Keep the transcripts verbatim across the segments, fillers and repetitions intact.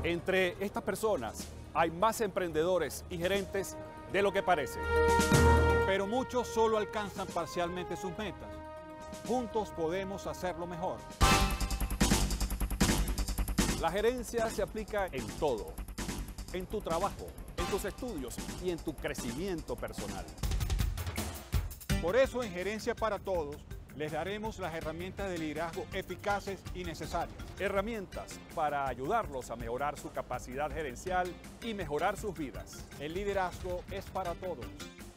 Entre estas personas hay más emprendedores y gerentes de lo que parece. Pero muchos solo alcanzan parcialmente sus metas. Juntos podemos hacerlo mejor. La gerencia se aplica en todo, en tu trabajo, en tus estudios y en tu crecimiento personal. Por eso en Gerencia para Todos les daremos las herramientas de liderazgo eficaces y necesarias. Herramientas para ayudarlos a mejorar su capacidad gerencial y mejorar sus vidas. El liderazgo es para todos.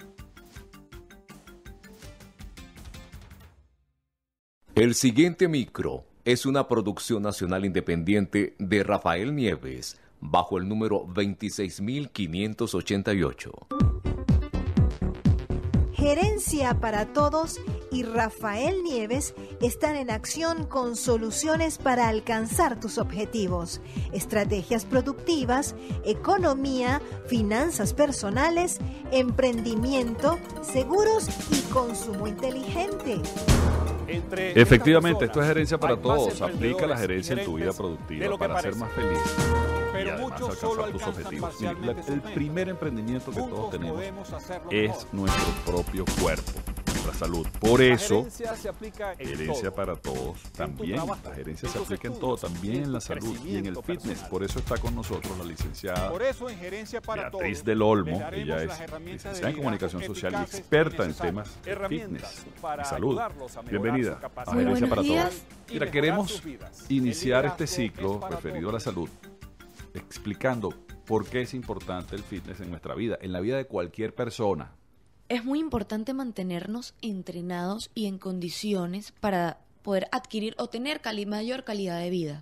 El siguiente micro es una producción nacional independiente de Rafael Nieves, bajo el número veintiséis mil quinientos ochenta y ocho. Gerencia para Todos y Rafael Nieves están en acción con soluciones para alcanzar tus objetivos, estrategias productivas, economía, finanzas personales, emprendimiento, seguros y consumo inteligente. Entre Efectivamente, estas esto es Gerencia para hay más Todos. Aplica la emprendedores gerencia y en tu vida gerentes de productiva lo que para ser parece. más feliz Pero y además muchos solo alcanzar tus alcanzan objetivos. Mire, parcialmente la- sus el metas. primer emprendimiento que todos Juntos tenemos podemos hacerlo es mejor. nuestro propio cuerpo, nuestra salud. Por La eso, gerencia se aplica en gerencia todo. para todos también. trabajo, La gerencia en se tus aplica en estudios, todo, también en en la tu salud y en el crecimiento fitness. personal. Por eso está con nosotros la licenciada Por eso en Gerencia para Beatriz Todos del Olmo. les daremos Ella las es herramientas de licenciada en liderazgo comunicación social y eficaces experta en necesarias. temas de Herramientas fitness para y salud. ayudarlos a mejorar Bienvenida su capacidad a Gerencia Muy para buenos Todos. días. y Mira, mejorar queremos sus vidas. iniciar El este liderazgo ciclo es para referido a la todos. salud explicando por qué es importante el fitness en nuestra vida, en la vida de cualquier persona. Es muy importante mantenernos entrenados y en condiciones para poder adquirir o tener cali- mayor calidad de vida.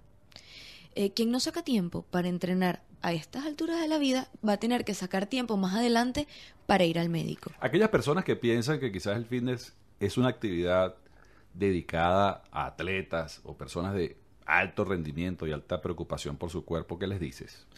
Eh, quien no saca tiempo para entrenar a estas alturas de la vida va a tener que sacar tiempo más adelante para ir al médico. Aquellas personas que piensan que quizás el fitness es una actividad dedicada a atletas o personas de alto rendimiento y alta preocupación por su cuerpo, ¿qué les dices?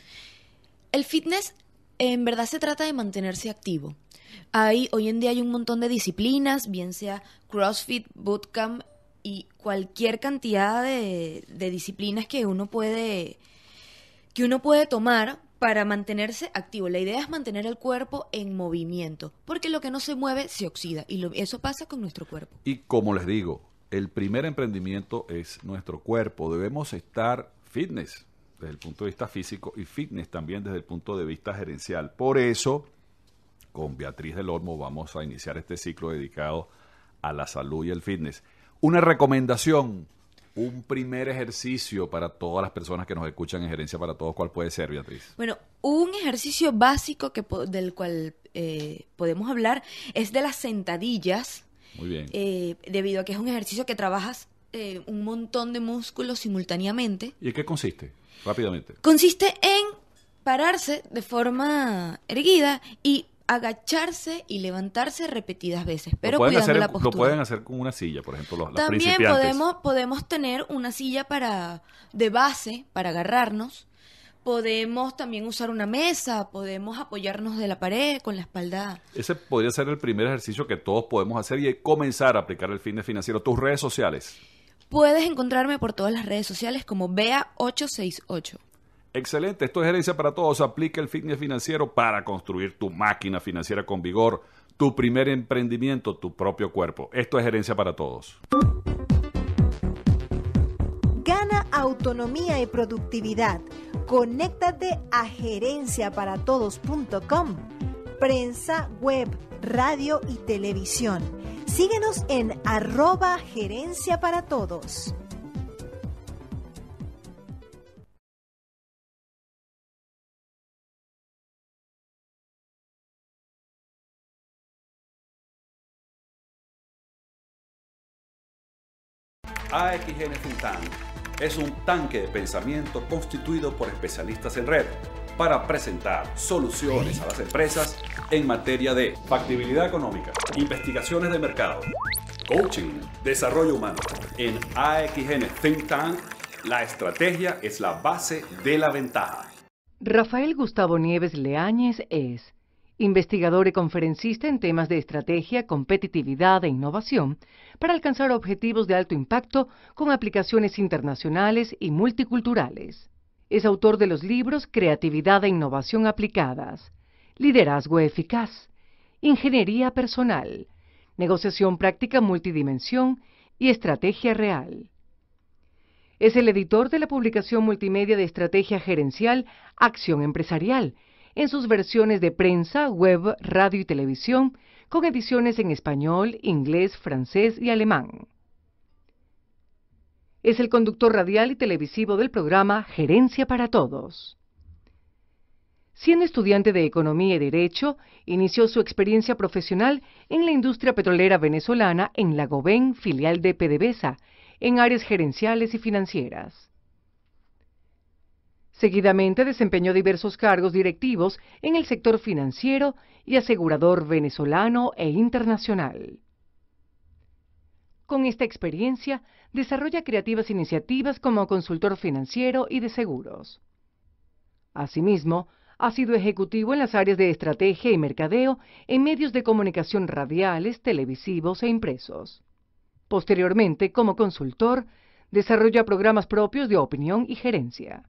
El fitness en verdad se trata de mantenerse activo. Hay, hoy en día hay un montón de disciplinas, bien sea CrossFit, Bootcamp y cualquier cantidad de, de disciplinas que uno puede que uno puede tomar para mantenerse activo. La idea es mantener el cuerpo en movimiento, porque lo que no se mueve se oxida y lo- eso pasa con nuestro cuerpo. Y como les digo, el primer emprendimiento es nuestro cuerpo. Debemos estar fitness desde el punto de vista físico y fitness también desde el punto de vista gerencial. Por eso, con Beatriz del Olmo vamos a iniciar este ciclo dedicado a la salud y el fitness. Una recomendación, un primer ejercicio para todas las personas que nos escuchan en Gerencia para Todos. ¿Cuál puede ser, Beatriz? Bueno, un ejercicio básico que po- del cual eh, podemos hablar es de las sentadillas, Muy bien. eh, debido a que es un ejercicio que trabajas eh, un montón de músculos simultáneamente. ¿Y en qué consiste? Rápidamente. Consiste en pararse de forma erguida y agacharse y levantarse repetidas veces, pero lo, pueden cuidando hacer, la lo postura. pueden hacer con una silla, por ejemplo, los, los También principiantes. podemos, podemos tener una silla para de base para agarrarnos. Podemos también usar una mesa, podemos apoyarnos de la pared con la espalda. Ese podría ser el primer ejercicio que todos podemos hacer y comenzar a aplicar el fitness financiero. Tus redes sociales. Puedes encontrarme por todas las redes sociales como Bea ocho seis ocho. Excelente, esto es Gerencia para Todos. Aplica el fitness financiero para construir tu máquina financiera con vigor, tu primer emprendimiento, tu propio cuerpo. Esto es Gerencia para Todos. Gana autonomía y productividad. Conéctate a gerencia para todos punto com. Prensa, web, radio y televisión. Síguenos en arroba gerencia para todos. A X N Think Tank es un tanque de pensamiento constituido por especialistas en red para presentar soluciones a las empresas en materia de factibilidad económica, investigaciones de mercado, coaching, desarrollo humano. En A X N Think Tank, la estrategia es la base de la ventaja. Rafael Gustavo Nieves Leáñez es investigador y conferencista en temas de estrategia, competitividad e innovación para alcanzar objetivos de alto impacto con aplicaciones internacionales y multiculturales. Es autor de los libros Creatividad e Innovación Aplicadas, Liderazgo Eficaz, Ingeniería Personal, Negociación Práctica Multidimensión y Estrategia Real. Es el editor de la publicación multimedia de estrategia gerencial Acción Empresarial, en sus versiones de prensa, web, radio y televisión, con ediciones en español, inglés, francés y alemán. Es el conductor radial y televisivo del programa Gerencia para Todos. Siendo estudiante de Economía y Derecho, inició su experiencia profesional en la industria petrolera venezolana en la Goben, filial de PDVSA, en áreas gerenciales y financieras. Seguidamente desempeñó diversos cargos directivos en el sector financiero y asegurador venezolano e internacional. Con esta experiencia, desarrolla creativas iniciativas como consultor financiero y de seguros. Asimismo, ha sido ejecutivo en las áreas de estrategia y mercadeo en medios de comunicación radiales, televisivos e impresos. Posteriormente, como consultor, desarrolla programas propios de opinión y gerencia.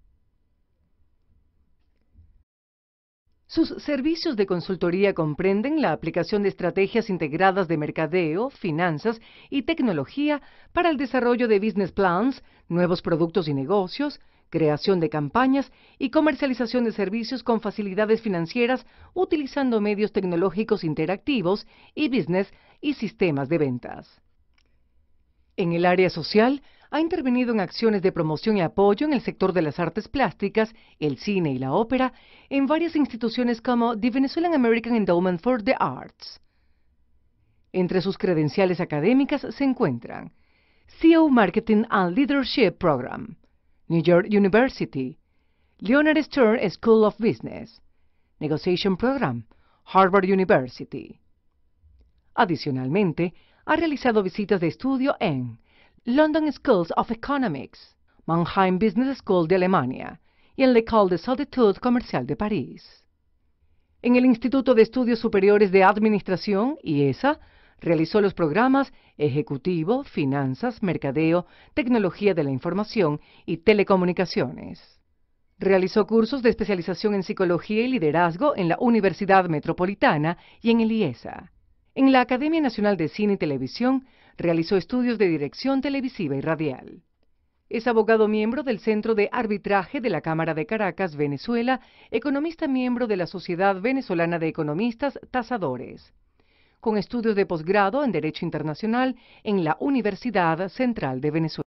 Sus servicios de consultoría comprenden la aplicación de estrategias integradas de mercadeo, finanzas y tecnología para el desarrollo de business plans, nuevos productos y negocios, creación de campañas y comercialización de servicios con facilidades financieras utilizando medios tecnológicos interactivos y business y sistemas de ventas. En el área social, ha intervenido en acciones de promoción y apoyo en el sector de las artes plásticas, el cine y la ópera, en varias instituciones como The Venezuelan American Endowment for the Arts. Entre sus credenciales académicas se encuentran C E O Marketing and Leadership Program, New York University, Leonard Stern School of Business, Negotiation Program, Harvard University. Adicionalmente, ha realizado visitas de estudio en London Schools of Economics, Mannheim Business School de Alemania y en l'École des Hautes Comerciales de París. En el Instituto de Estudios Superiores de Administración, I E S A, realizó los programas Ejecutivo, Finanzas, Mercadeo, Tecnología de la Información y Telecomunicaciones. Realizó cursos de especialización en Psicología y Liderazgo en la Universidad Metropolitana y en el I E S A. En la Academia Nacional de Cine y Televisión, realizó estudios de dirección televisiva y radial. Es abogado miembro del Centro de Arbitraje de la Cámara de Caracas, Venezuela, economista miembro de la Sociedad Venezolana de Economistas Tasadores, con estudios de posgrado en Derecho Internacional en la Universidad Central de Venezuela.